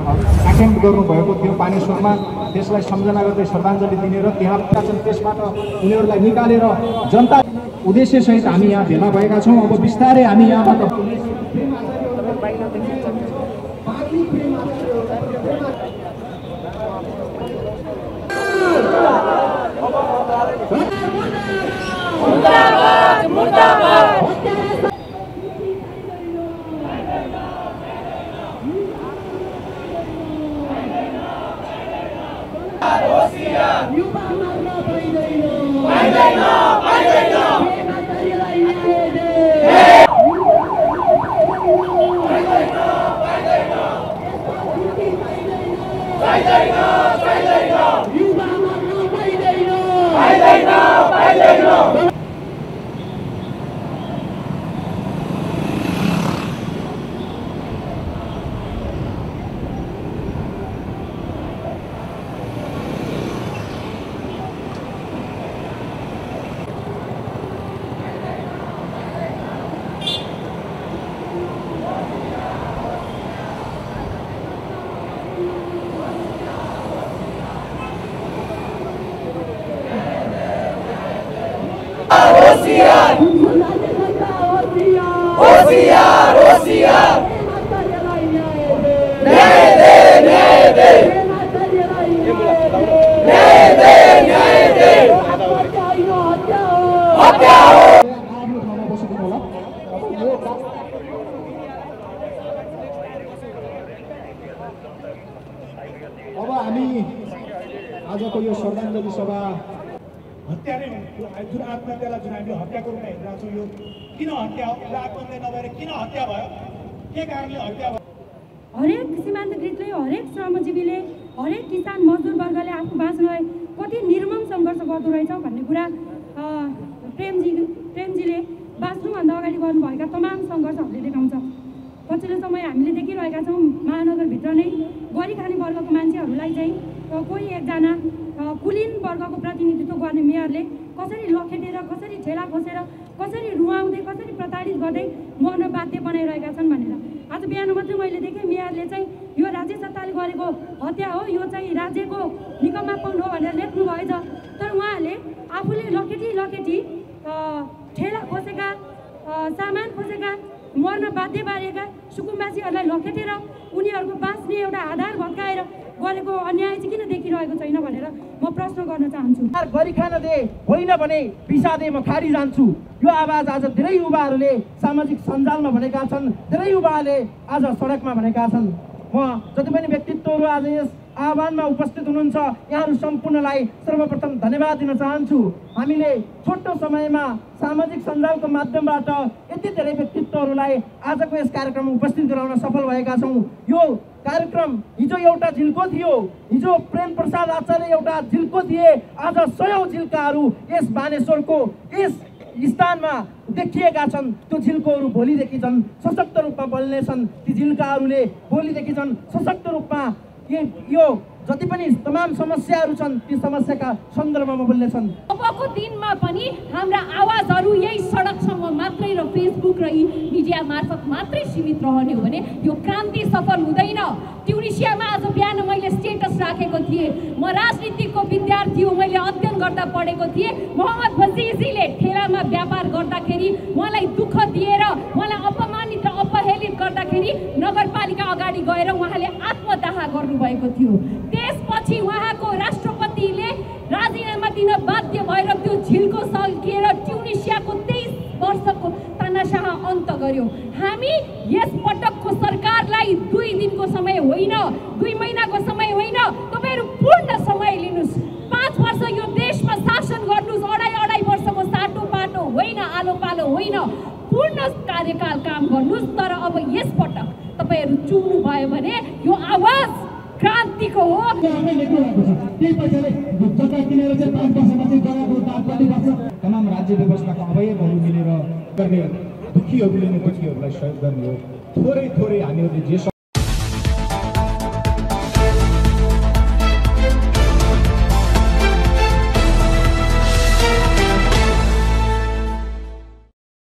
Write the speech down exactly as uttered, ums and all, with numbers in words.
Attempt गर्नुभएको थियो पानेश्वरमा। त्यसलाई सम्झना गर्दै श्रद्धाञ्जली दिने र त्यहाँ त्यसबाट उनीहरूलाई निकालेर जनता उद्देश्यसहित हामी यहाँ भेला भएका छौँ। अब बिस्तारै हामी यहाँबाट मुर्दाबाद मुर्दाबाद होशियार होशियार होशियार न्याय दे न्याय दे न्याय दे न्याय दे हत्या हो। अब हामी आजको यो श्रद्धाञ्जली सभा हत्या नै जुन आत्महत्यालाई जुन हामीले हत्याको रूपमा हेरिरहेको छौँ, यो किन हत्या हो? आत्महत्या नभएर किन हत्या भयो? के कारणले हत्या भयो? हरेक सीमान्तकृतले, हरेक श्रमजीवीले, हरेक किसान मजदुर वर्गले आफू बाँच्नलाई कति निर्मम सङ्घर्ष गर्दो रहेछ भन्ने कुरा प्रेमजी प्रेमजीले बाँच्नुभन्दा अगाडि गर्नुभएका तमाम सङ्घर्षहरूले देखाउँछ। पछिल्लो समय हामीले देखिरहेका छौँ महानगरभित्र नै गरी खाने वर्गको मान्छेहरूलाई चाहिँ कोही एकजना कुलीन वर्गको प्रतिनिधित्व गर्ने मेयरले कसरी लखेटेर, कसरी ठेला खोसेर, कसरी रुवाउँदै, कसरी प्रताडित गर्दै मर्न बाध्य बनाइरहेका छन् भनेर आज बिहान मात्रै मैले देखेँ मेयरले चाहिँ यो राज्य सत्ताले गरेको हत्या हो, यो चाहिँ राज्यको निकम्मापन हो भनेर लेख्नु भएछ। तर उहाँहरूले आफूले लखेटी लखेटी ठेला खोसेका, सामान खोसेका, मर्न बाध्य पारेका सुकुम्बासीहरूलाई लखेटेर उनीहरूको बाँच्ने एउटा आधार भत्काएर गरेको अन्याय चाहिँ किन देखिरहेको छैन भनेर म प्रश्न गर्न चाहन्छु। गरी खान दे होइन भने पिसा दे म खारी जान्छु। यो आवाज आज धेरै युवाहरूले सामाजिक सञ्जालमा भनेका छन्, धेरै युवाहरूले आज सडकमा भनेका छन्। म जति पनि व्यक्तित्वहरू आज यस आह्वानमा उपस्थित हुनुहुन्छ यहाँहरू सम्पूर्णलाई सर्वप्रथम धन्यवाद दिन चाहन्छु। हामीले छोटो समयमा सामाजिक सञ्जालको माध्यमबाट यति धेरै व्यक्तित्वहरूलाई आजको यस कार्यक्रममा उपस्थित गराउन सफल भएका छौँ। यो कार्यक्रम हिजो एउटा झिल्को थियो, हिजो प्रेम प्रसाद आचार्य एउटा झिल्को थिए, आज सयौं झिल्काहरू यस बानेश्वरको यस स्थानमा देखिएका छन्। त्यो झिल्कोहरू भोलिदेखि झन् सशक्त रूपमा बल्नेछन्। ती झिल्काहरूले भोलिदेखि झन् सशक्त रूपमा यो जति पनि तमाम समस्याहरू छन् ती समस्याका सन्दर्भमा बोल्नेछन्। अबको दिनमा पनि हाम्रा आवाजहरू यही सडकसम्म मात्रै र फेसबुक र मिडिया मार्फत मात्रै सीमित रहने हो भने यो क्रान्ति सफल हुँदैन। ट्युनिसियामा आज बिहान मैले स्टेटस राखेको थिएँ, म राजनीतिको विद्यार्थी हो, मैले अध्ययन गर्दा पढेको थिएँ। मोहम्मद बजिजीले ठेलामा व्यापार गर्दाखेरि उहाँलाई दुःख दिएर, उहाँलाई अपमानित र अपहेलित गर्दाखेरि नगरपालिका अगाडि गएर उहाँले आत्मदाह गर्नुभएको थियो। त्यसपछि उहाँको राष्ट्रपतिले राजीनामा दिन बाध्य भएर त्यो झिल्को सल्किएर ट्युनिसियाको तेइस वर्षको तानाशाह अन्त गर्यो। हामी यस पटकको सरकारलाई दुई दिनको समय होइन, दुई महिनाको समय होइन, तपाईँहरू पूर्ण समय लिनुहोस्। पाँच वर्ष यो देशमा शासन गर्नुहोस्, अढाई अढाई वर्षको साटो पाटो होइन, आलो पालो होइन, पूर्ण कार्यकाल काम गर्नुहोस्। तर अब यस पटक तपाईँहरू चुन्नु भयो भने यो आवाज क्रान्तिको हो। तमाम राज्य व्यवस्थाका अवयवहरू मिलेर गर्ने दुखीहरूले नै दुखीहरूलाई सहयोग गर्ने हो। थोरै थोरै हामीहरूले जे